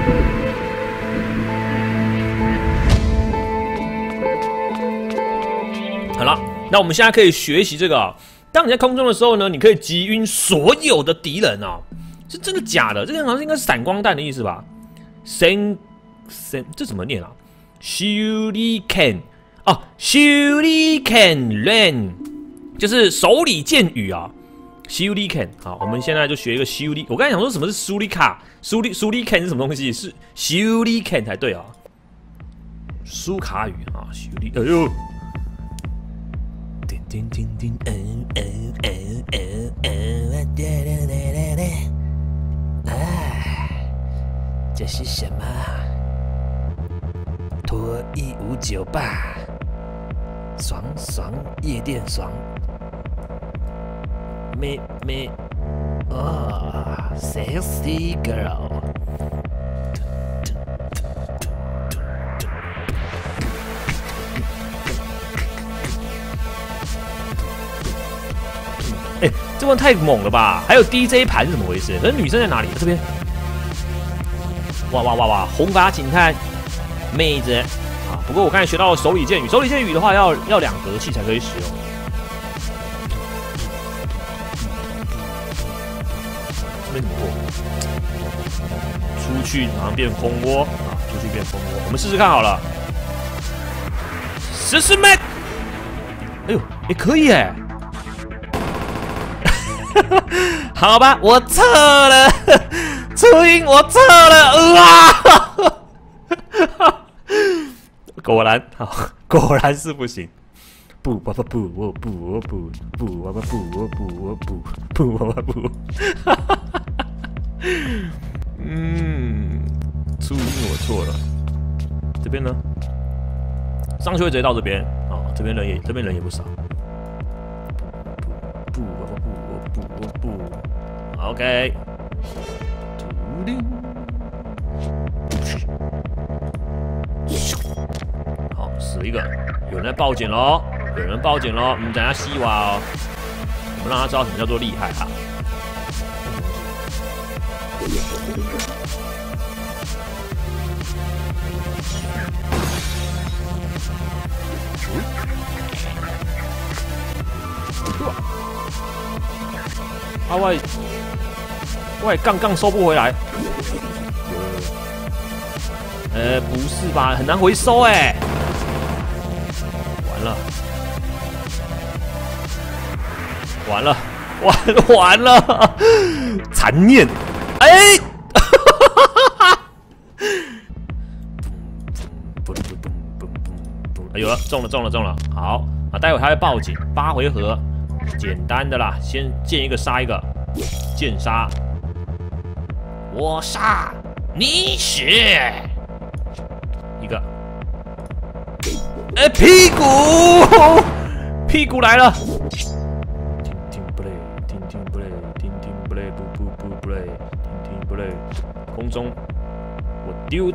好了，那我们现在可以学习这个啊。当你在空中的时候呢，你可以击晕所有的敌人啊。是真的假的？这个好像应该是闪光弹的意思吧？这怎么念啊 ？Shuriken 啊 ，Shuriken Ren 就是手里剑雨啊。Shuriken 好，我们现在就学一个 Shuri。我刚才想说什么是 Shuriken 是什么东西？是 Shuriken 才对啊。苏卡语啊 ，Shuri， 哎呦。叮叮叮，这是什么？脱衣舞酒吧，爽爽夜店爽，妹哦 ，sexy girl。哎，这关太猛了吧！还有 DJ 盘是怎么回事？可是女生在哪里？这边。哇！红发警探妹子啊！不过我刚才学到了手里剑雨，手里剑雨的话要2格器才可以使用。这边怎么过？出去马上变蜂窝啊！出去变蜂窝，我们试试看好了。试试妹！哎呦，也可以哎。好吧，我错了，初音，我错了，果然好，果然是不行。不，我不，我不，初音我错了。这边呢？上去会直接到这边啊，这边人也不少。不 ，OK。好，死一个，有人在报警喽！有人报警喽！等下西瓦哦，我们让他知道什么叫做厉害哈。啊喂，杠收不回来。不是吧？很难回收哎。完了！残念！哎！有了，中了！好，啊，待会他会报警，8回合。简单的啦，先见一个杀一个，剑杀，我杀你死，一个，屁股来了，听 play， 不 play， 听 play， 空中我丢，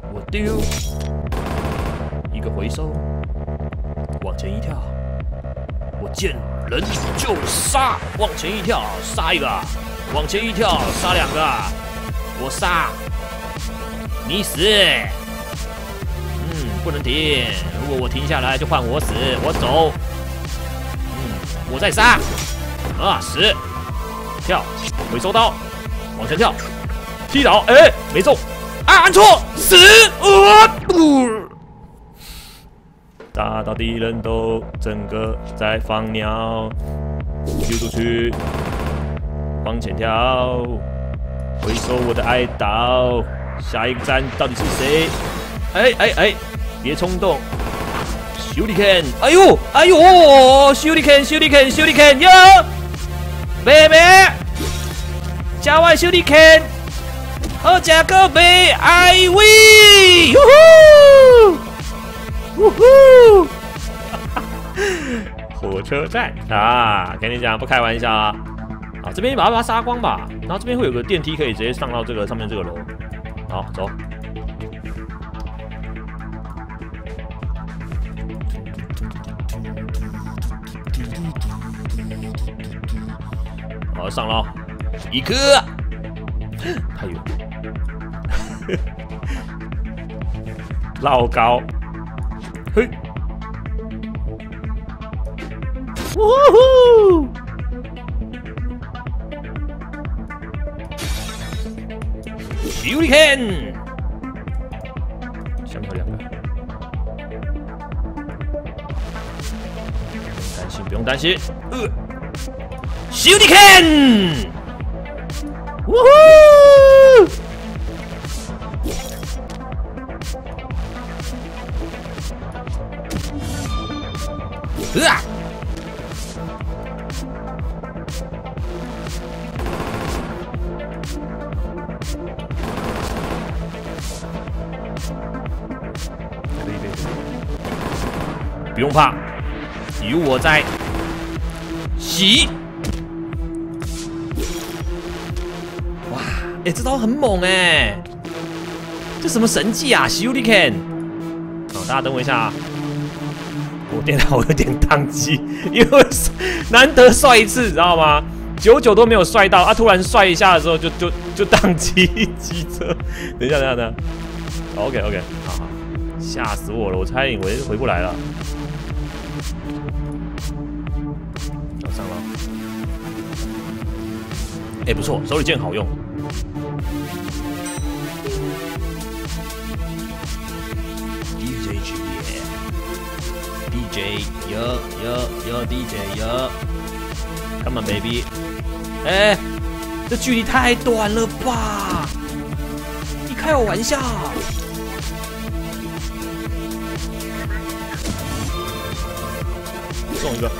一个回收，往前一跳，我见人就杀，往前一跳，杀一个，往前一跳，杀2个，我杀，你死，不能停，如果我停下来就换我死，我走，我再杀，死，跳，回收刀，往前跳，踢倒，没中，按错，死，打到敌人都整个在放鸟，丢出去，往前跳，回收我的哀悼。下一个站到底是谁？别冲动。Shuriken， 哎呦 ，Shuriken， 哟 ，baby， 加外 Shuriken， 好加个杯，哎喂，呼呼，火车站啊，跟你讲不开玩笑啊！好，这边把它杀光吧，然后这边会有个电梯可以直接上到这个上面这个楼。好，走。好，上了，一颗，太远。 绕高，嘿，呜呼！修理 can， 下面有2个，不用担心，修理 can， 呜呼！啊！不用怕，有我在。洗！哇，哎，这招很猛哎！这什么神技啊？洗 Shuriken！ 好，大家等我一下啊。我电脑有点宕机，因为难得帅一次，知道吗？久久都没有帅到啊！突然帅一下的时候就宕机机车。等一下。OK， 好，吓死我了！我差点以为回不来了。要上了。哎，不错，手里剑好用。DJ 有 DJ 有 ，Come on baby， 哎，这距离太短了吧？你开我玩笑？送一个。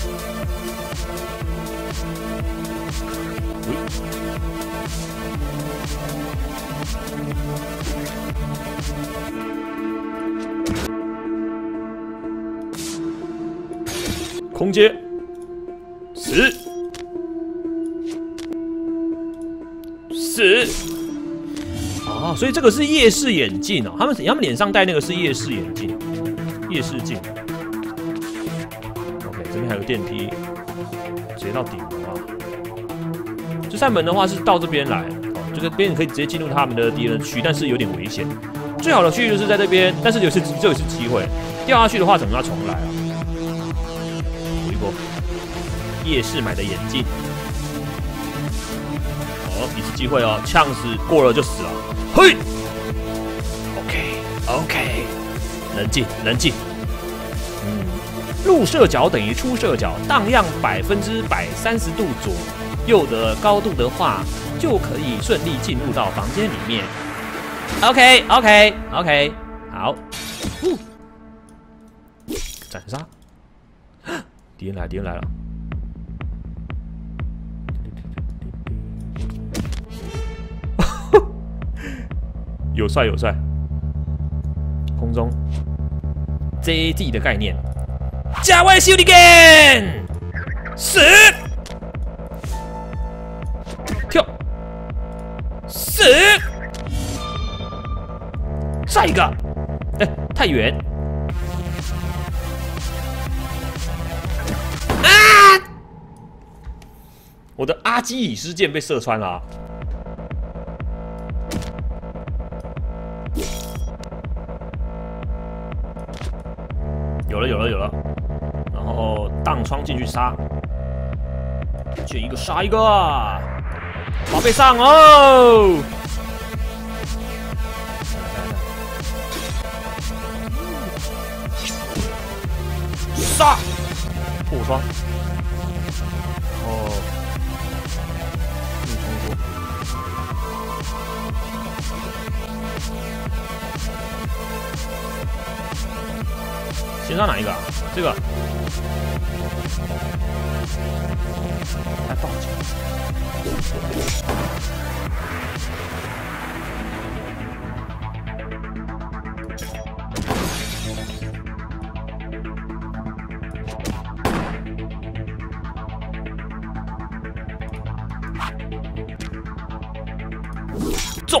空接死啊！所以这个是夜视眼镜哦，他们脸上戴那个是夜视眼镜，夜视镜。OK， 这边还有电梯，直接到顶了啊！这扇门的话是到这边来，哦，这个边你可以直接进入他们的敌人区，但是有点危险。最好的区域就是在这边，但是只有一次机会，掉下去的话整个要重来啊！夜视买的眼镜，哦，一次机会哦，呛死过了就死了，嘿 ，OK， 冷静，入射角等于出射角，荡漾130%度左右的高度的话，就可以顺利进入到房间里面。OK， 好，斩杀，敌人来了。有帅，空中 JG 的概念，加外修理 again， 死，跳，死，再一个，哎，太远，啊！我的阿基里斯剑被射穿了啊！有了，然后荡窗进去杀，见一个杀一个，宝贝上哦！杀，破窗，哦，逆冲先杀哪一个啊？这个，还报警。中。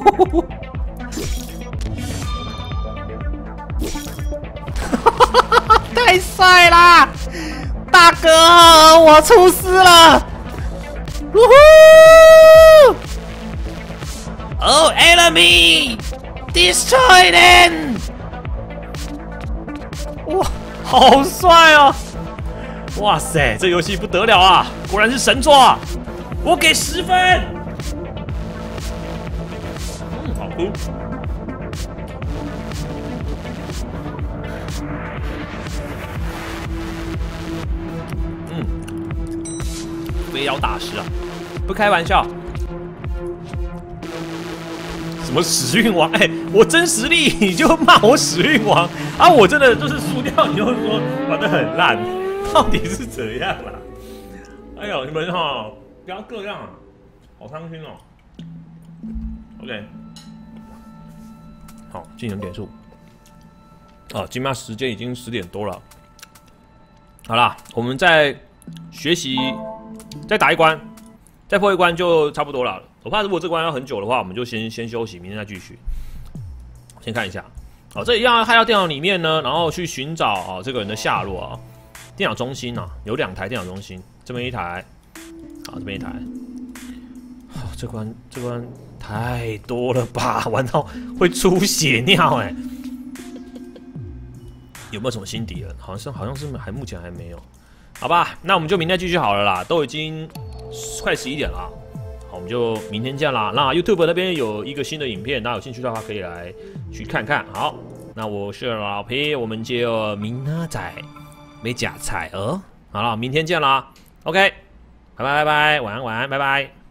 太帅啦！大哥，我出师了！呜呼 ！Oh enemy, destroy them！ 哇，好帅哦！哇塞，这游戏不得了啊！果然是神作啊！我给10分。好酷。非要大师啊！不开玩笑。什么时运王？哎，我真实力你就骂我时运王啊！我真的就是输掉，你就说玩得很烂，到底是怎样啦？哎呦，你们哈不要这样啊，好伤心哦。OK， 好，技能点数。哦，今麦时间已经10点多了。好啦，我们再学习，再打一关，再破一关就差不多了。我怕如果这关要很久的话，我们就先休息，明天再继续。先看一下，哦，这一样害到电脑里面呢，然后去寻找哦这个人的下落啊。电脑中心啊，有2台电脑中心，这边一台，好，这边一台。哦，这关太多了吧，玩到会出血尿哎。有没有什么新敌人？好像是目前还没有。好吧，那我们就明天继续好了啦，都已经快11点了。好，我们就明天见啦。那 YouTube 那边有一个新的影片，大家有兴趣的话可以来去看看。好，那我是老皮，我们就明仔没假菜好了，明天见啦。OK， 拜拜，晚安，拜拜。